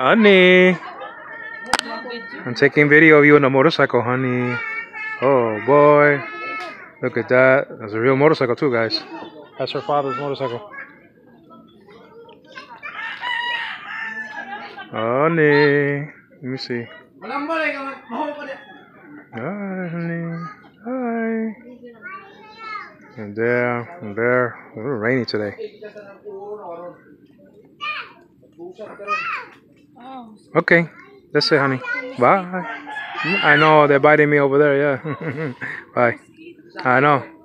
Honey, I'm taking video of you on the motorcycle, honey. Oh boy, look at that. That's a real motorcycle too, guys. That's her father's motorcycle. Honey, let me see. Hi, honey. Hi. And there. A little rainy today. Okay, that's it, honey. Bye. I know they're biting me over there. Yeah. Bye. I know.